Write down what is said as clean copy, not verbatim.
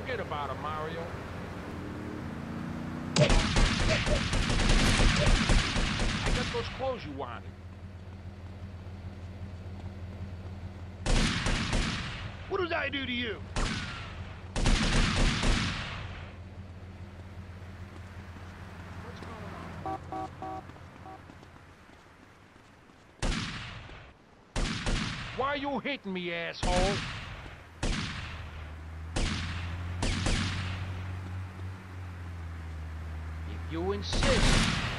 Forget about it, Mario. I got those clothes you wanted. What did I do to you? What's going on? Why you hitting me, asshole? If you insist.